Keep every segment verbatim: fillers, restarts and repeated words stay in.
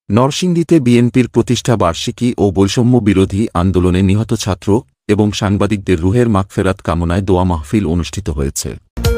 নরসিংদীতে বিএনপির প্রতিষ্ঠা বার্ষিকী ও বৈষম্য বিরোধী আন্দোলনে নিহত ছাত্র এবং সাংবাদিকদের রুহের মাগফেরাত কামনায় দোয়া মাহফিল অনুষ্ঠিত হয়েছে।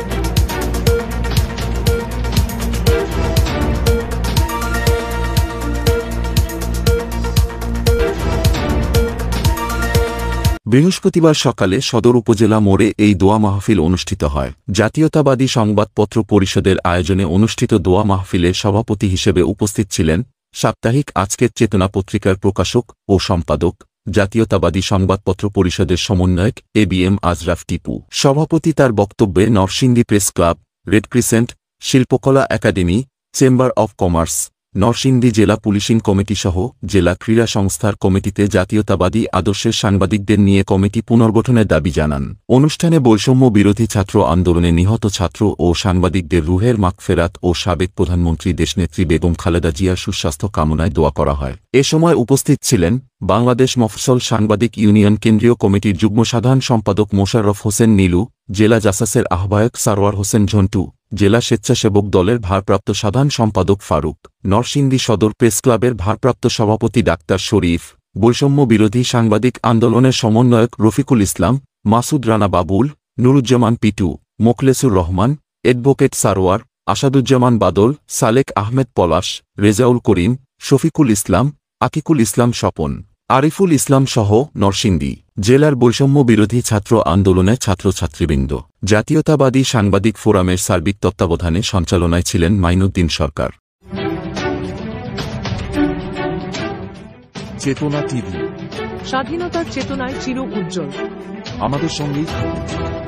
বৃহস্পতিবার সকালে সদর উপজেলা মোড়ে এই দোয়া মাহফিল অনুষ্ঠিত হয়। জাতীয়তাবাদী সংবাদপত্র পরিষদের আয়োজনে অনুষ্ঠিত দোয়া মাহফিলে সভাপতি হিসেবে উপস্থিত ছিলেন সাপ্তাহিক আজকের চেতনা পত্রিকার প্রকাশক ও সম্পাদক, জাতীয়তাবাদী সংবাদপত্র পরিষদের সমন্বয়ক A B M Azraf Tipu. সভাপতি তার বক্তব্যে Narsingdi press club, red crescent, Shilpakala academy, chamber of commerce, Narsingdi জেলা পুলিশিং কমিটি সহ জেলা ক্রীড়া সংস্থার কমিটিতে জাতীয়তাবাদী আদর্শের সাংবাদিকদের নিয়ে কমিটি পুনর্গঠনের দাবি জানান। অনুষ্ঠানে বৈষম্য বিরোধী ছাত্র আন্দোলনে নিহত ছাত্র ও সাংবাদিকদের রুহের মাগফেরাত ও সাবেক প্রধানমন্ত্রী দেশনেত্রী বেগম খালেদা জিয়ার সুস্বাস্থ্য কামনায় দোয়া করা হয়। এ সময় উপস্থিত ছিলেন বাংলাদেশ মফস্বল সাংবাদিক ইউনিয়ন কেন্দ্রীয় কমিটির যুগ্ম সাধারণ সম্পাদক মোশাররফ হোসেন নীলু, জেলা জাসাসের আহ্বায়ক সারোয়ার হোসেন ঝন্টু, জেলা স্বেচ্ছাসেবক দলের ভারপ্রাপ্ত সাধারণ সম্পাদক ফারুক, নরসিংদী সদর প্রেস ক্লাবের ভারপ্রাপ্ত সভাপতি ডাক্তার শরীফ, বৈষম্য বিরোধী সাংবাদিক আন্দোলনের সমন্বয়ক রফিকুল ইসলাম, মাসুদ রানা বাবুল, নুরুজ্জামান পিটু, মোখলেসুর রহমান, অ্যাডভোকেট সারোয়ার, আসাদুজ্জামান বাদল, সালেক আহমেদ পলাশ, রেজাউল করিম, শফিকুল ইসলাম, আকিকুল ইসলাম স্বপন, আরিফুল ইসলাম সহ নরসিংদী জেলার বৈষম্য বিরোধী ছাত্র আন্দোলনের ছাত্রছাত্রীবৃন্দ। জাতীয়তাবাদী সাংবাদিক ফোরামের সার্বিক তত্ত্বাবধানে সঞ্চালনায় ছিলেন মাইনুদ্দিন সরকার। চেতনা টিভি, স্বাধীনতার চেতনায় চির উজ্জ্বল। আমাদের সঙ্গেই থাকুন।